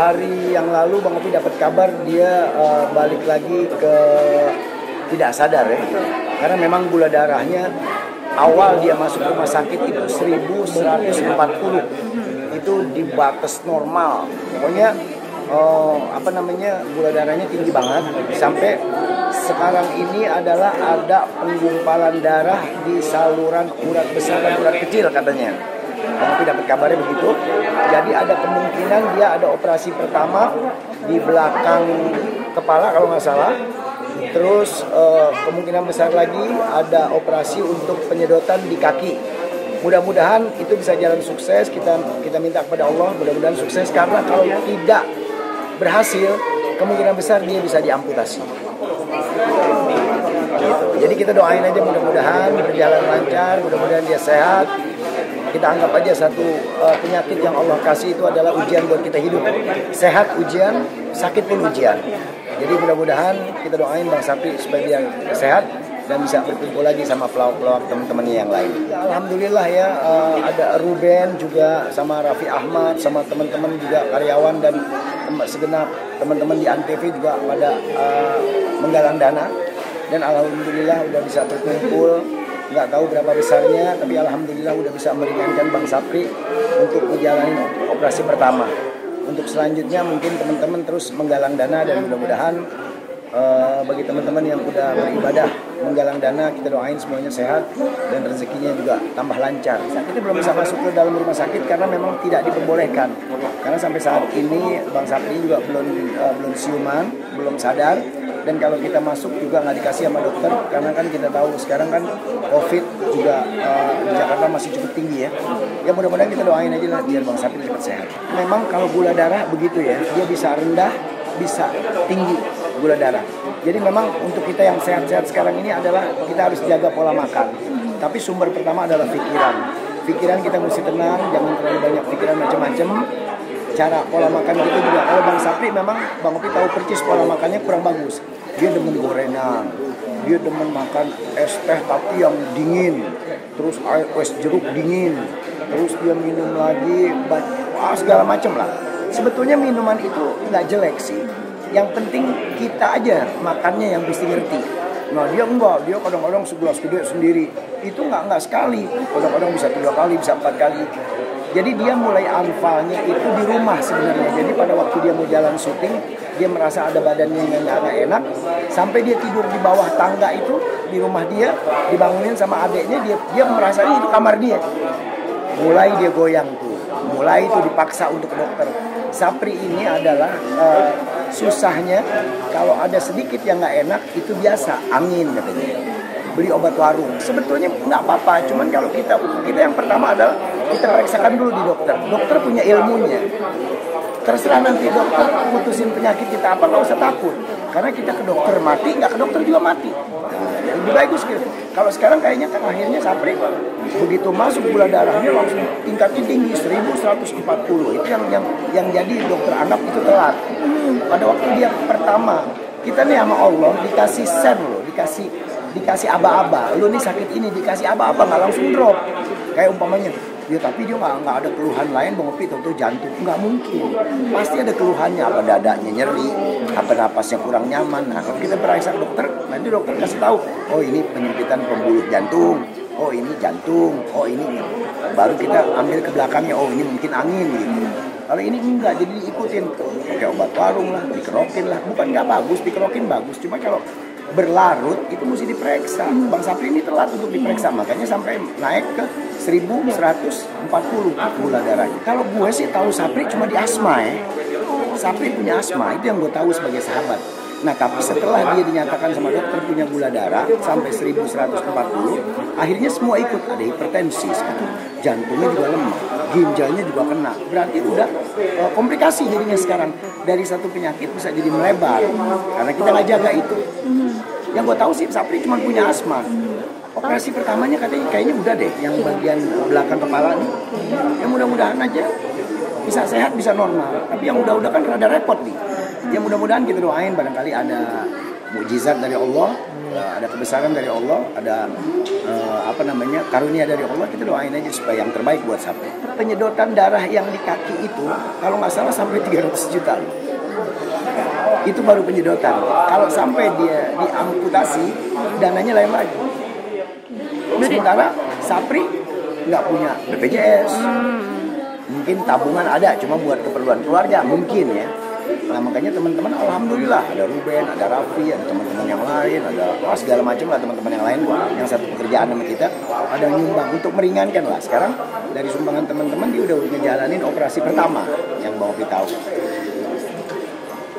hari yang lalu Bang Opi dapat kabar dia balik lagi ke tidak sadar ya. Karena memang gula darahnya awal dia masuk rumah sakit itu 1140. Itu di batas normal. Pokoknya gula darahnya tinggi banget sampai sekarang ini adalah ada penggumpalan darah di saluran urat besar dan urat kecil katanya. Tapi dapat kabarnya begitu. Jadi ada kemungkinan dia ada operasi pertama di belakang kepala kalau nggak salah. Terus kemungkinan besar lagi ada operasi untuk penyedotan di kaki. Mudah-mudahan itu bisa jalan sukses. Kita minta kepada Allah mudah-mudahan sukses, karena kalau tidak berhasil kemungkinan besar dia bisa diamputasi. Gitu. Jadi kita doain aja mudah-mudahan berjalan lancar, mudah-mudahan dia sehat. Kita anggap aja satu penyakit yang Allah kasih itu adalah ujian buat kita hidup. Sehat ujian, sakit pun ujian. Jadi mudah-mudahan kita doain Bang Sapri supaya dia sehat dan bisa berkumpul lagi sama pelawak-pelawak teman-temannya yang lain. Ya, alhamdulillah ya, ada Ruben juga sama Raffi Ahmad sama teman-teman juga karyawan dan segenap teman-teman di Antv juga pada menggalang dana, dan alhamdulillah udah bisa berkumpul. Nggak tahu berapa besarnya, tapi alhamdulillah udah bisa meringankan Bang Sapri untuk menjalani operasi pertama. Untuk selanjutnya mungkin teman-teman terus menggalang dana, dan mudah-mudahan bagi teman-teman yang udah beribadah menggalang dana, kita doain semuanya sehat dan rezekinya juga tambah lancar. Saat ini belum bisa masuk ke dalam rumah sakit karena memang tidak diperbolehkan. Karena sampai saat ini Bang Sapri juga belum siuman, belum sadar. Dan kalau kita masuk juga nggak dikasih sama dokter, karena kan kita tahu sekarang kan COVID juga di Jakarta masih cukup tinggi ya. Ya mudah-mudahan kita doain aja lah biar Bang Sapri cepat sehat. Memang kalau gula darah begitu ya, dia bisa rendah, bisa tinggi gula darah. Jadi memang untuk kita yang sehat-sehat sekarang ini adalah kita harus jaga pola makan. Tapi sumber pertama adalah pikiran. Pikiran kita mesti tenang, jangan terlalu banyak pikiran macam-macam. Cara pola makan kita juga. Kalau Bang Sapri memang Bang Opi tahu percis pola makannya kurang bagus. Dia demen gorengan, dia demen makan es teh tapi yang dingin, terus es jeruk dingin, terus dia minum lagi segala macam lah. Sebetulnya minuman itu nggak jelek sih. Yang penting kita aja makannya yang mesti ngerti. Nah dia enggak, dia kadang-kadang segelas gede sendiri. Itu enggak sekali, kadang-kadang bisa 3 kali, bisa 4 kali. Jadi dia mulai anfalnya itu di rumah sebenarnya. Jadi pada waktu dia mau jalan syuting, dia merasa ada badannya yang agak enak. Sampai dia tidur di bawah tangga itu, di rumah dia, dibangunin sama adeknya, dia merasa itu kamar dia. Mulai dia goyang tuh, mulai itu dipaksa untuk dokter. Sapri ini adalah susahnya kalau ada sedikit yang nggak enak itu biasa, angin katanya. Beli obat warung. Sebetulnya nggak apa-apa, cuman kalau kita yang pertama adalah kita periksakan dulu di dokter. Dokter punya ilmunya. Terserah nanti dokter putusin penyakit kita apa, nggak usah takut. Karena kita ke dokter mati, nggak ke dokter juga mati. Lebih bagus gitu. Kalau sekarang kayaknya kan akhirnya Sapri begitu masuk gula darahnya langsung tingkatnya tinggi 1140. Itu yang jadi dokter anggap itu telat. Pada waktu dia pertama, kita nih sama Allah dikasih sen loh, dikasih aba-aba. Lu nih sakit ini dikasih aba-aba, nggak langsung drop. Kayak umpamanya, ya tapi dia nggak ada keluhan lain, Bang Opi, tentu jantung, nggak mungkin. Pasti ada keluhannya, apa dadanya nyeri, apa napasnya kurang nyaman. Nah kalau kita periksa ke dokter, nanti dokter kasih tahu, oh ini penyempitan pembuluh jantung, oh ini jantung, oh ini. Baru kita ambil ke belakangnya, oh ini mungkin angin gitu. Kalau ini enggak, jadi diikutin, pakai obat warung lah, dikerokin lah. Bukan nggak bagus, dikerokin bagus, cuma kalau berlarut itu mesti diperiksa. Bang Sapri ini telat untuk diperiksa, makanya sampai naik ke 1140 gula darahnya. Kalau gue sih tahu Sapri cuma di asma ya. Sapri punya asma, itu yang gue tahu sebagai sahabat. Nah tapi setelah dia dinyatakan sama dokter punya gula darah sampai 1140, akhirnya semua ikut. Ada hipertensi, jantungnya juga lemah, ginjalnya juga kena. Berarti udah komplikasi jadinya sekarang. Dari satu penyakit bisa jadi melebar karena kita nggak jaga itu. Yang gue tahu sih Sapri cuma punya asma. Operasi pertamanya katanya kayaknya udah deh, yang bagian belakang kepala nih. Ya mudah-mudahan aja bisa sehat, bisa normal. Tapi yang udah kan rada repot nih. Ya mudah-mudahan kita doain barangkali ada mukjizat dari Allah, ada kebesaran. kebesaran dari Allah, ada karunia dari Allah, kita doain aja supaya yang terbaik buat Sapri. Penyedotan darah yang di kaki itu kalau nggak salah sampai 300 juta loh. Itu baru penyedotan. Kalau sampai dia diamputasi, dananya lain lagi. Sementara Sapri nggak punya BPJS, mungkin tabungan ada, cuma buat keperluan keluarga mungkin ya. Nah makanya teman-teman alhamdulillah ada Ruben, ada Raffi, ada teman-teman yang lain, ada segala macam lah teman-teman yang lain yang satu pekerjaan sama kita ada nyumbang untuk meringankan lah. Sekarang dari sumbangan teman-teman dia udah ngejalanin operasi pertama yang mau kita tahu.